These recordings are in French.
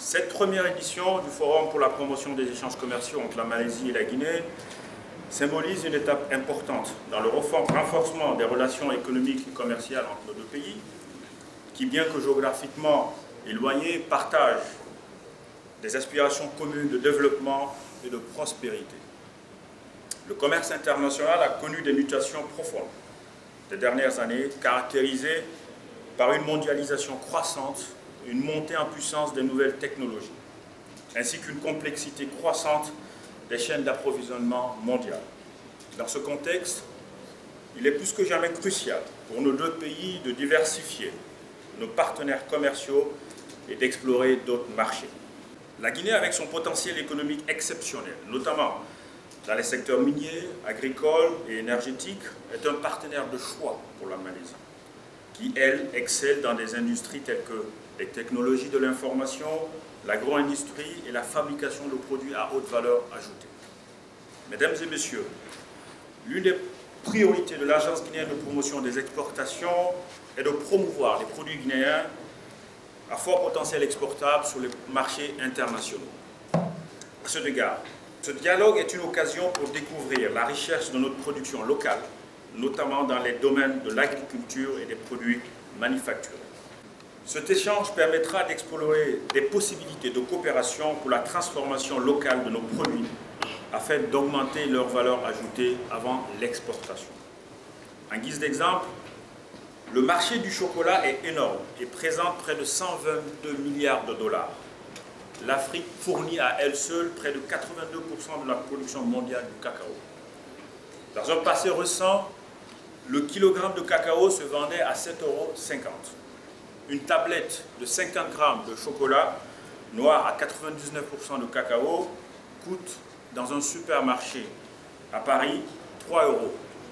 Cette première édition du Forum pour la promotion des échanges commerciaux entre la Malaisie et la Guinée symbolise une étape importante dans le renforcement des relations économiques et commerciales entre nos deux pays, qui, bien que géographiquement éloignés, partagent des aspirations communes de développement et de prospérité. Le commerce international a connu des mutations profondes des dernières années, caractérisées par une mondialisation croissante, une montée en puissance des nouvelles technologies, ainsi qu'une complexité croissante des chaînes d'approvisionnement mondiales. Dans ce contexte, il est plus que jamais crucial pour nos deux pays de diversifier nos partenaires commerciaux et d'explorer d'autres marchés. La Guinée, avec son potentiel économique exceptionnel, notamment dans les secteurs miniers, agricoles et énergétiques, est un partenaire de choix pour la Malaisie, qui, elle, excelle dans des industries telles que les technologies de l'information, l'agro-industrie et la fabrication de produits à haute valeur ajoutée. Mesdames et messieurs, l'une des priorités de l'Agence guinéenne de promotion des exportations est de promouvoir les produits guinéens à fort potentiel exportable sur les marchés internationaux. À cet égard, ce dialogue est une occasion pour découvrir la richesse de notre production locale, notamment dans les domaines de l'agriculture et des produits manufacturés. Cet échange permettra d'explorer des possibilités de coopération pour la transformation locale de nos produits afin d'augmenter leur valeur ajoutée avant l'exportation. En guise d'exemple, le marché du chocolat est énorme et présente près de 122 milliards de dollars. L'Afrique fournit à elle seule près de 82% de la production mondiale du cacao. Dans un passé récent, le kilogramme de cacao se vendait à 7,50 €. Une tablette de 50 grammes de chocolat noir à 99% de cacao coûte dans un supermarché à Paris 3 €,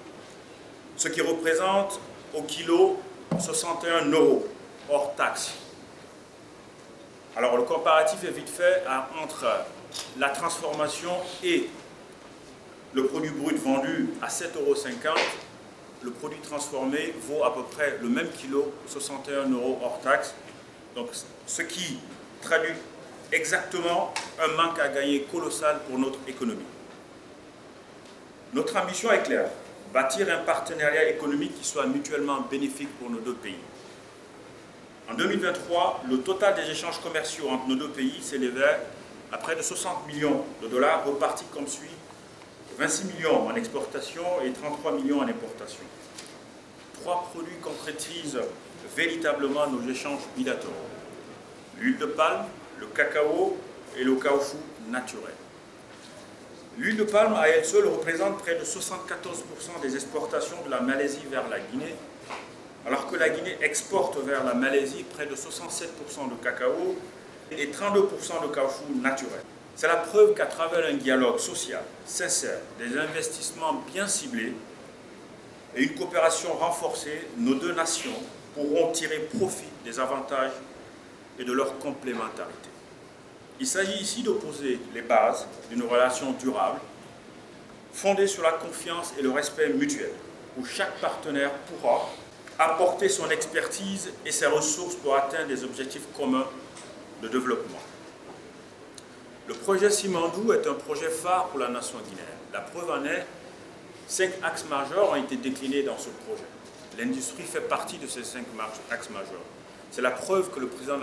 ce qui représente au kilo 61 € hors taxe. Alors le comparatif est vite fait entre la transformation et le produit brut vendu à 7,50 €. Le produit transformé vaut à peu près le même kilo, 61 € hors taxe, donc ce qui traduit exactement un manque à gagner colossal pour notre économie. Notre ambition est claire, bâtir un partenariat économique qui soit mutuellement bénéfique pour nos deux pays. En 2023, le total des échanges commerciaux entre nos deux pays s'élevait à près de 60 millions de dollars, repartis comme suit: 26 millions en exportation et 33 millions en importation. 3 produits concrétisent véritablement nos échanges bilatéraux: l'huile de palme, le cacao et le caoutchouc naturel. L'huile de palme à elle seule représente près de 74% des exportations de la Malaisie vers la Guinée, alors que la Guinée exporte vers la Malaisie près de 67% de cacao et 32% de caoutchouc naturel. C'est la preuve qu'à travers un dialogue social sincère, des investissements bien ciblés et une coopération renforcée, nos deux nations pourront tirer profit des avantages et de leur complémentarité. Il s'agit ici de poser les bases d'une relation durable, fondée sur la confiance et le respect mutuel, où chaque partenaire pourra apporter son expertise et ses ressources pour atteindre des objectifs communs de développement. Le projet Simandou est un projet phare pour la nation guinéenne. La preuve en est, 5 axes majeurs ont été déclinés dans ce projet. L'industrie fait partie de ces 5 axes majeurs. C'est la preuve que le président de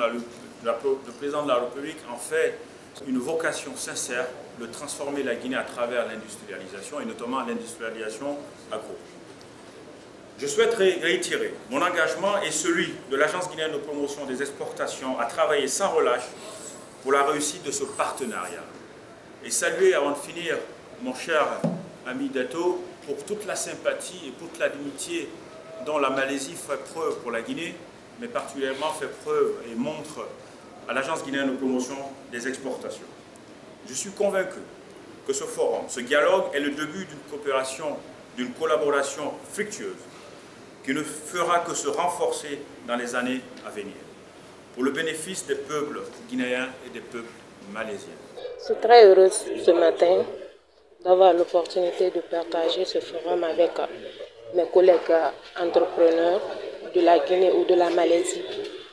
la République en fait une vocation sincère de transformer la Guinée à travers l'industrialisation et notamment l'industrialisation agro. Je souhaite réitérer mon engagement et celui de l'Agence guinéenne de promotion des exportations à travailler sans relâche pour la réussite de ce partenariat. Et saluer avant de finir mon cher ami Dato pour toute la sympathie et toute la dignité dont la Malaisie fait preuve pour la Guinée, mais particulièrement fait preuve et montre à l'Agence guinéenne de promotion des exportations. Je suis convaincu que ce forum, ce dialogue est le début d'une coopération, d'une collaboration fructueuse qui ne fera que se renforcer dans les années à venir, pour le bénéfice des peuples guinéens et des peuples malaisiens. Je suis très heureuse ce matin d'avoir l'opportunité de partager ce forum avec mes collègues entrepreneurs de la Guinée ou de la Malaisie.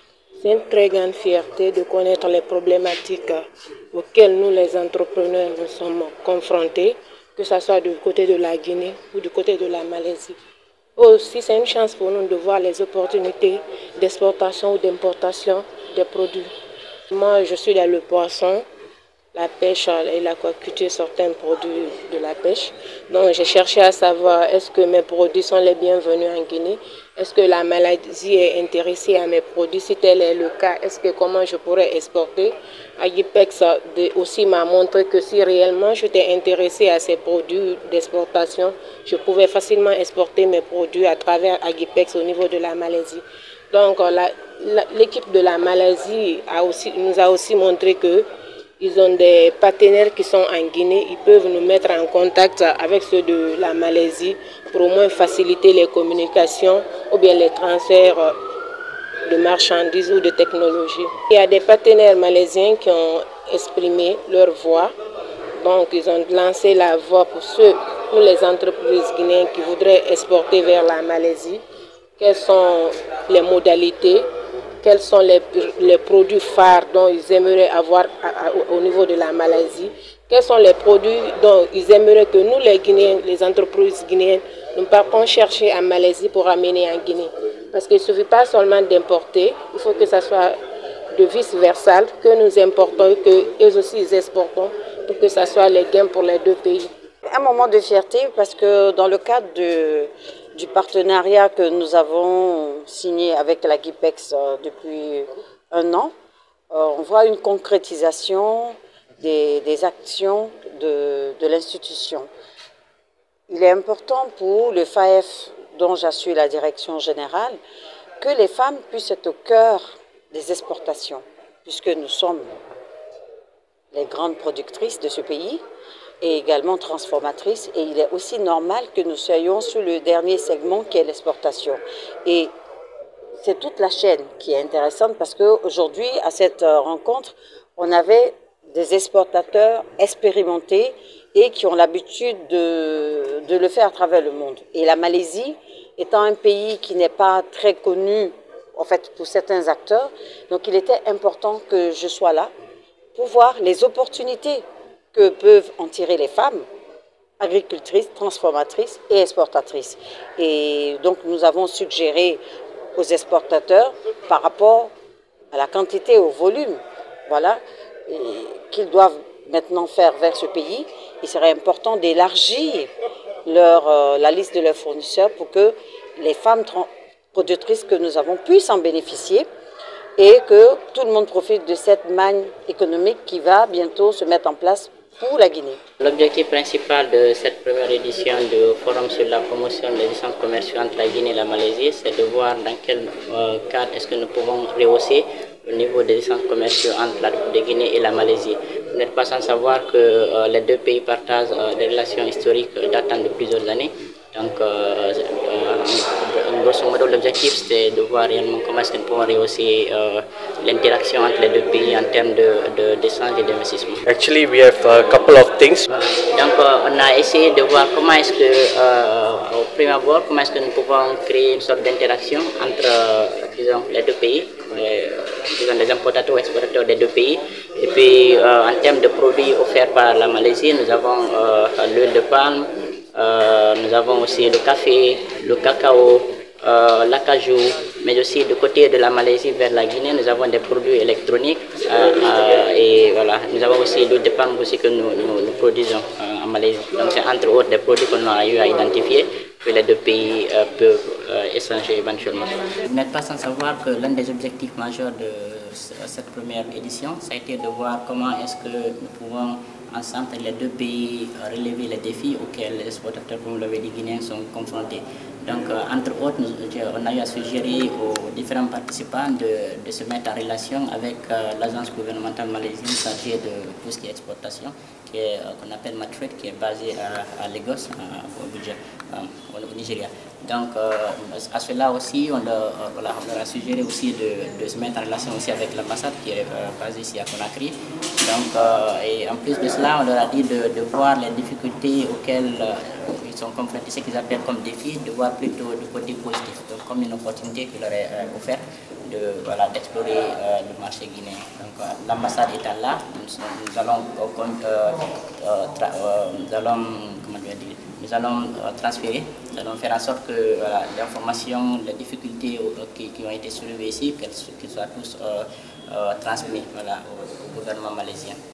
C'est une très grande fierté de connaître les problématiques auxquelles nous, les entrepreneurs, nous sommes confrontés, que ce soit du côté de la Guinée ou du côté de la Malaisie. Aussi, c'est une chance pour nous de voir les opportunités d'exportation ou d'importation des produits. Moi, je suis dans le poisson, la pêche et l'aquaculture, certains produits de la pêche. Donc, j'ai cherché à savoir est-ce que mes produits sont les bienvenus en Guinée? Est-ce que la Malaisie est intéressée à mes produits? Si tel est le cas, comment je pourrais exporter? Agipex aussi m'a montré que si réellement j'étais intéressée à ces produits d'exportation, je pouvais facilement exporter mes produits à travers Agipex au niveau de la Malaisie. Donc, l'équipe de la Malaisie nous a aussi montré que ils ont des partenaires qui sont en Guinée. Ils peuvent nous mettre en contact avec ceux de la Malaisie pour au moins faciliter les communications ou bien les transferts de marchandises ou de technologies. Il y a des partenaires malaisiens qui ont exprimé leur voix. Donc, ils ont lancé la voie pour les entreprises guinéennes qui voudraient exporter vers la Malaisie. Quelles sont les modalités? Quels sont les produits phares dont ils aimeraient avoir au niveau de la Malaisie? Quels sont les produits dont ils aimeraient que nous, les Guinéens, les entreprises guinéennes, nous partons chercher en Malaisie pour amener en Guinée? Parce qu'il ne suffit pas seulement d'importer, il faut que ça soit de vice-versa, que nous importons, qu'eux aussi ils exportent, pour que ça soit les gains pour les deux pays. Un moment de fierté parce que dans le cadre du partenariat que nous avons signé avec la GIPEX depuis un an, on voit une concrétisation des actions de l'institution. Il est important pour le FAEF, dont j'assure la direction générale, que les femmes puissent être au cœur des exportations, puisque nous sommes les grandes productrices de ce pays et également transformatrices. Et il est aussi normal que nous soyons sur le dernier segment qui est l'exportation. Et c'est toute la chaîne qui est intéressante parce qu'aujourd'hui, à cette rencontre, on avait des exportateurs expérimentés et qui ont l'habitude de le faire à travers le monde. Et la Malaisie, étant un pays qui n'est pas très connu en fait, pour certains acteurs, donc il était important que je sois là pour voir les opportunités que peuvent en tirer les femmes, agricultrices, transformatrices et exportatrices. Et donc nous avons suggéré aux exportateurs par rapport à la quantité, au volume, voilà, qu'ils doivent maintenant faire vers ce pays. Il serait important d'élargir la liste de leurs fournisseurs pour que les femmes productrices que nous avons puissent en bénéficier et que tout le monde profite de cette manne économique qui va bientôt se mettre en place pour la Guinée. L'objectif principal de cette première édition du Forum sur la promotion des échanges commerciaux entre la Guinée et la Malaisie, c'est de voir dans quel cadre est-ce que nous pouvons rehausser le niveau des échanges commerciaux entre la République de Guinée et la Malaisie. Vous n'êtes pas sans savoir que les deux pays partagent des relations historiques datant de plusieurs années. Donc, grosso modo, l'objectif c'était de voir réellement comment est-ce que nous pouvons rehausser l'interaction entre les deux pays en termes d'échange et d'investissement. Actually, we have a couple of things. Donc, on a essayé de voir comment est-ce que, au premier abord, comment est-ce que nous pouvons créer une sorte d'interaction entre, disons, les deux pays, disons, les importateurs ou exportateurs des deux pays. Et puis, en termes de produits offerts par la Malaisie, nous avons l'huile de palme. Nous avons aussi le café, le cacao, l'acajou, mais aussi du côté de la Malaisie vers la Guinée, nous avons des produits électroniques et voilà, nous avons aussi l'huile de palme aussi que nous produisons en Malaisie. Donc c'est entre autres des produits qu'on a eu à identifier que les deux pays peuvent échanger éventuellement. Vous n'êtes pas sans savoir que l'un des objectifs majeurs de cette première édition, ça a été de voir comment est-ce que nous pouvons ensemble les deux pays relever les défis auxquels les exportateurs, comme vous l'avez dit, guinéens sont confrontés. Donc, entre autres, on a eu à suggérer aux différents participants de se mettre en relation avec l'agence gouvernementale malaisienne chargée de tout ce qui est exportation, qu'on appelle Matred, qui est basée à Lagos, au Nigeria. Donc, à cela aussi, on leur a suggéré aussi de se mettre en relation aussi avec l'ambassade qui est basée ici à Conakry. Donc, et en plus de cela, on leur a dit de voir les difficultés auxquelles ils sont confrontés, ce qu'ils appellent comme défis, de voir plutôt du côté positif, donc comme une opportunité qui leur est offerte d'explorer le marché guinéen. Donc l'ambassade étant là, nous allons transférer, nous allons faire en sorte que l'information, les difficultés qui ont été soulevées ici, qu'ils soient tous transmis au gouvernement malaisien.